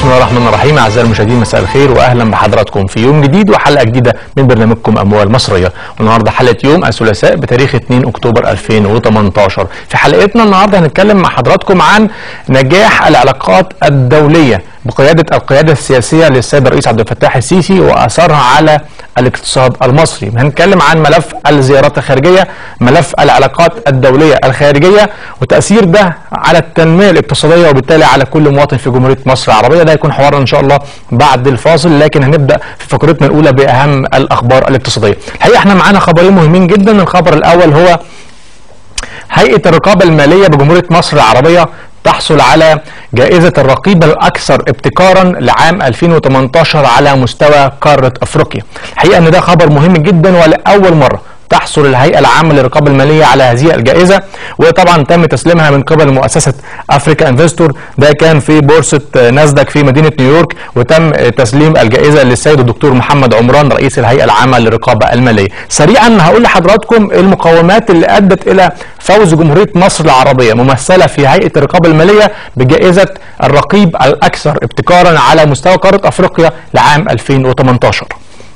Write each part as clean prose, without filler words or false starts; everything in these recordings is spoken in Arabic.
بسم الله الرحمن الرحيم. اعزائي المشاهدين مساء الخير واهلا بحضراتكم في يوم جديد وحلقه جديده من برنامجكم اموال مصريه. والنهارده حلقه يوم الثلاثاء بتاريخ 2 اكتوبر 2018. في حلقتنا النهارده هنتكلم مع حضراتكم عن نجاح العلاقات الدوليه بقياده القياده السياسيه للسيد الرئيس عبد الفتاح السيسي واثرها على الاقتصاد المصري. هنتكلم عن ملف الزيارات الخارجيه، ملف العلاقات الدوليه الخارجيه وتاثير ده على التنميه الاقتصاديه وبالتالي على كل مواطن في جمهوريه مصر العربيه. ده هيكون حوارنا ان شاء الله بعد الفاصل، لكن هنبدا في فقرتنا الاولى باهم الاخبار الاقتصاديه. الحقيقه احنا معانا خبرين مهمين جدا. الخبر الاول هو هيئه الرقابه الماليه بجمهوريه مصر العربيه تحصل على جائزة الرقيب الأكثر ابتكارا لعام 2018 على مستوى قارة أفريقيا. الحقيقة أن ده خبر مهم جدا، ولأول مرة تحصل الهيئة العامة للرقابة المالية على هذه الجائزة، وطبعا تم تسليمها من قبل مؤسسة أفريكا انفستور. ده كان في بورصة ناسداك في مدينة نيويورك، وتم تسليم الجائزة للسيد الدكتور محمد عمران رئيس الهيئة العامة للرقابة المالية. سريعا هقول لحضراتكم المقومات اللي أدت إلى فوز جمهورية مصر العربية ممثلة في هيئة الرقابة المالية بجائزة الرقيب الأكثر ابتكارا على مستوى قارة أفريقيا لعام 2018.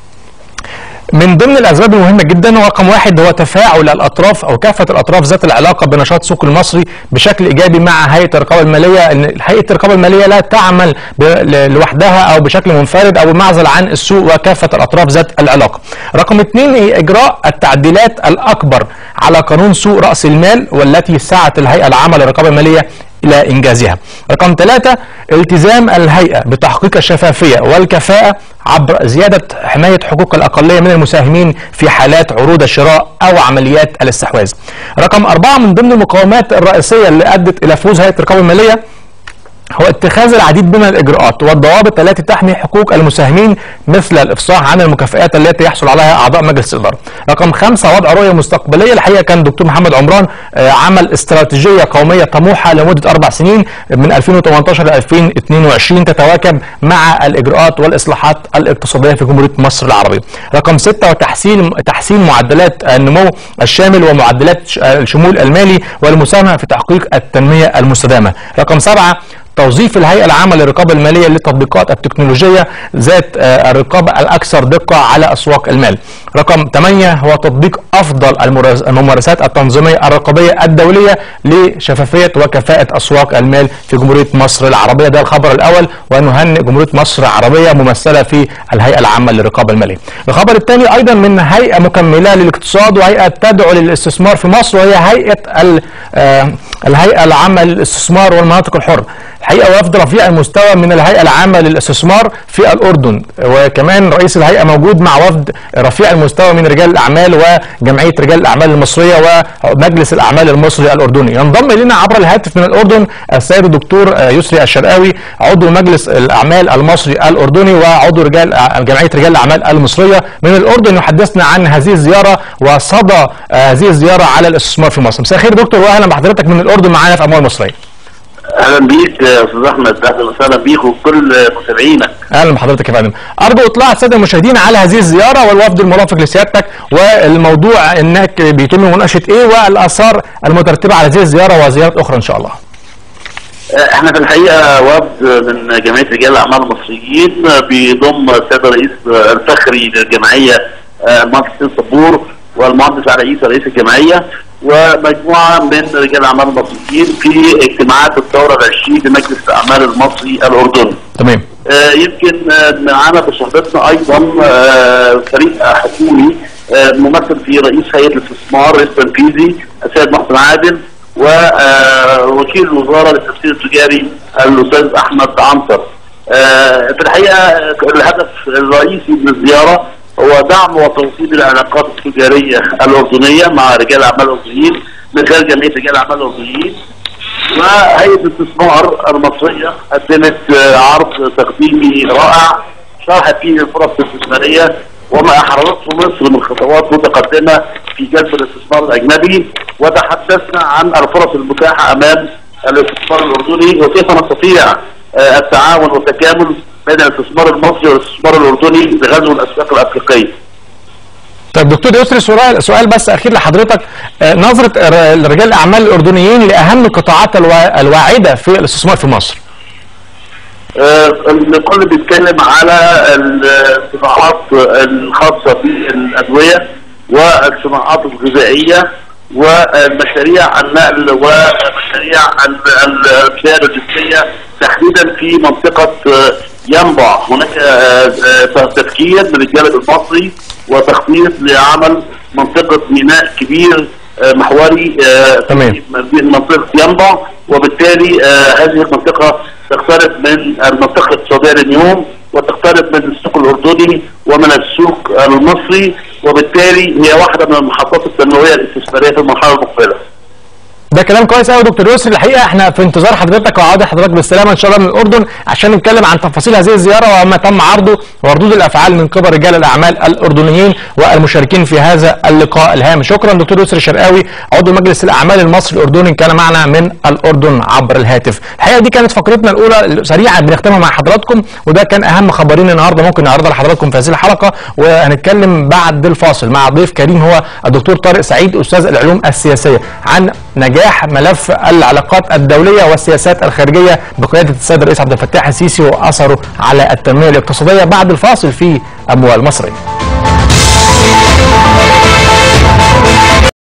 من ضمن الاسباب المهمه جدا رقم واحد هو تفاعل الاطراف او كافه الاطراف ذات العلاقه بنشاط السوق المصري بشكل ايجابي مع هيئه الرقابه الماليه. ان هيئه الرقابه الماليه لا تعمل لوحدها او بشكل منفرد او بمعزل عن السوق وكافه الاطراف ذات العلاقه. رقم اثنين هي اجراء التعديلات الاكبر على قانون سوق راس المال والتي سعت الهيئه العامه للرقابه الماليه إلى إنجازها. رقم ثلاثة التزام الهيئة بتحقيق الشفافية والكفاءة عبر زيادة حماية حقوق الأقلية من المساهمين في حالات عروض الشراء أو عمليات الاستحواذ. رقم أربعة من ضمن المقومات الرئيسية اللي أدت إلى فوز هيئة الرقابة المالية هو اتخاذ العديد من الإجراءات والضوابط التي تحمي حقوق المساهمين مثل الإفصاح عن المكافآت التي يحصل عليها أعضاء مجلس الإدارة. رقم خمسة وضع رؤية مستقبلية. الحقيقة كان دكتور محمد عمران عمل استراتيجية قومية طموحة لمدة 4 سنين من 2018 ل 2022 تتواكب مع الإجراءات والإصلاحات الاقتصادية في جمهورية مصر العربية. رقم 6 تحسين معدلات النمو الشامل ومعدلات الشمول المالي والمساهمة في تحقيق التنمية المستدامة. رقم 7 توظيف الهيئة العامة للرقابة المالية للتطبيقات التكنولوجية ذات الرقابة الأكثر دقة على أسواق المال. رقم 8 هو تطبيق أفضل الممارسات التنظيمية الرقابية الدولية لشفافية وكفاءة أسواق المال في جمهورية مصر العربية. ده الخبر الأول، ونهنئ جمهورية مصر العربية ممثلة في الهيئة العامة للرقابة المالية. الخبر الثاني أيضا من هيئة مكملة للاقتصاد وهيئة تدعو للاستثمار في مصر، وهي الهيئة العامة للاستثمار والمناطق الحرة. الحقيقة وفد رفيع المستوى من الهيئة العامة للاستثمار في الأردن، وكمان رئيس الهيئة موجود مع وفد رفيع المستوى من رجال الأعمال وجمعية رجال الأعمال المصرية ومجلس الأعمال المصري الأردني. ينضم إلينا عبر الهاتف من الأردن السيد الدكتور يسري الشرقاوي عضو مجلس الأعمال المصري الأردني وعضو جمعية رجال الأعمال المصرية من الأردن، يحدثنا عن هذه الزيارة وصدى هذه الزيارة على الاستثمار في مصر. مساء الخير دكتور، وأهلا بحضرتك من الأردن معانا في أموال مصرية. اهلا بيك يا استاذ احمد، اهلا وسهلا بيك وكل متابعينك. اهلا بحضرتك يا فندم. ارجو اطلاع الساده المشاهدين على هذه الزياره والوفد المرافق لسيادتك والموضوع انك بيتم مناقشه ايه والاثار المترتبه على هذه الزياره وزيارات اخرى ان شاء الله. احنا في الحقيقه وفد من جمعيه رجال الاعمال المصريين بيضم السيد الرئيس الفخري للجمعيه المهندس حسين صبور والمهندس علي عيسى رئيس الجمعيه ومجموعه من رجال الاعمال المصريين في اجتماعات الدوره ال20 لمجلس الاعمال المصري الاردني. تمام. يمكن معانا بصحبتنا ايضا فريق حكومي ممثل في رئيس هيئه الاستثمار الرئيس التنفيذي السيد محسن عادل ووكيل الوزاره للتفسير التجاري الاستاذ احمد عنتر. في الحقيقه الهدف الرئيسي من الزياره هو دعم وتوطيد العلاقات التجاريه الاردنيه مع رجال الاعمال الاردنيين من خلال جمعيه رجال الاعمال الاردنيين. وهيئه الاستثمار المصريه قدمت عرض تقديمي رائع شرحت فيه الفرص الاستثماريه وما احرزته مصر من خطوات متقدمه في جذب الاستثمار الاجنبي، وتحدثنا عن الفرص المتاحه امام الاستثمار الاردني وكيف نستطيع التعاون والتكامل بين الاستثمار المصري والاستثمار الاردني لغزو الاسواق الافريقيه. طيب دكتور يسري، سؤال بس اخير لحضرتك، نظره رجال الاعمال الاردنيين لاهم القطاعات الواعده في الاستثمار في مصر. الكل بيتكلم على الصناعات الخاصه بالادويه والصناعات الغذائيه ومشاريع النقل ومشاريع القياده الجنسيه تحديدا في منطقه ينبع. هناك تفكير من الجانب المصري وتخطيط لعمل منطقه ميناء كبير محوري في منطقه ينبع، وبالتالي هذه المنطقه تقترب من المنطقه الاقتصاديه لليوم وتقترب من السوق الاردني ومن السوق المصري، وبالتالي هي واحده من المحطات التنمويه الاستثماريه في المرحله المقبله. ده كلام كويس قوي يا دكتور يسري. الحقيقه احنا في انتظار حضرتك وعوده حضرتك بالسلامه ان شاء الله من الاردن عشان نتكلم عن تفاصيل هذه الزياره وما تم عرضه وردود الافعال من قبل رجال الاعمال الاردنيين والمشاركين في هذا اللقاء الهام. شكرا دكتور يسري شرقاوي عضو مجلس الاعمال المصري الاردني كان معنا من الاردن عبر الهاتف. الحقيقه دي كانت فقرتنا الاولى سريعه بنختمها مع حضراتكم، وده كان اهم خبرين النهارده ممكن نعرضها لحضراتكم في هذه الحلقه. وهنتكلم بعد الفاصل مع ضيف كريم هو الدكتور طارق سعيد استاذ العلوم السياسيه عن نجاح ملف العلاقات الدوليه والسياسات الخارجيه بقياده السيد الرئيس عبد الفتاح السيسي واثره على التنميه الاقتصاديه بعد الفاصل في اموال مصريه.